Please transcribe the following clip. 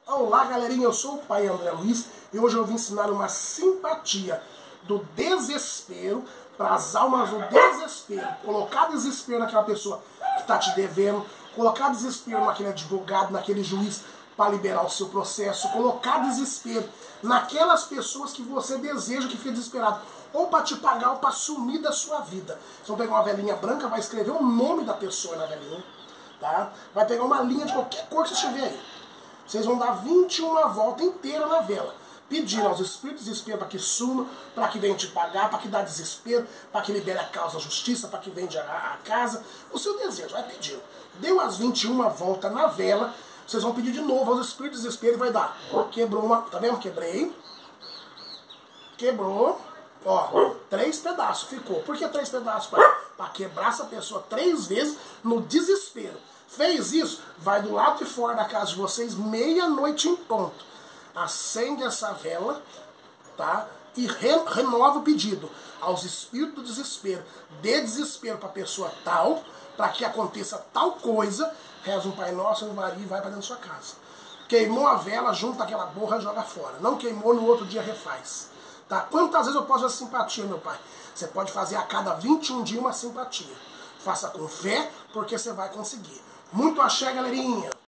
Olá galerinha, eu sou o pai André Luiz e hoje eu vim ensinar uma simpatia do desespero para as almas do desespero. Colocar desespero naquela pessoa que está te devendo, colocar desespero naquele advogado, naquele juiz para liberar o seu processo, colocar desespero naquelas pessoas que você deseja que fique desesperado, ou para te pagar ou para sumir da sua vida. Vocês vão pegar uma velhinha branca, vai escrever o nome da pessoa na velhinha, tá? Vai pegar uma linha de qualquer cor que você tiver aí. Vocês vão dar 21 voltas inteiras na vela, pedindo aos espíritos de desespero para que suma, para que venham te pagar, para que dá desespero, para que libere a causa da justiça, para que vende a casa. O seu desejo, vai pedindo. Deu as 21 voltas na vela, vocês vão pedir de novo aos espíritos de desespero e vai dar. Quebrou uma, tá vendo? Quebrei. Quebrou. Ó, 3 pedaços ficou. Por que 3 pedaços? Para quebrar essa pessoa 3 vezes no desespero. Fez isso? Vai do lado de fora da casa de vocês, meia-noite em ponto. Acende essa vela, tá? E renova o pedido aos espíritos do desespero. Dê desespero para a pessoa tal, para que aconteça tal coisa. Reza um Pai Nosso, um Maria e vai para dentro da sua casa. Queimou a vela, junta aquela borra e joga fora. Não queimou, no outro dia refaz. Tá? Quantas vezes eu posso fazer simpatia, meu pai? Você pode fazer a cada 21 dias uma simpatia. Faça com fé, porque você vai conseguir. Muito axé, galerinha!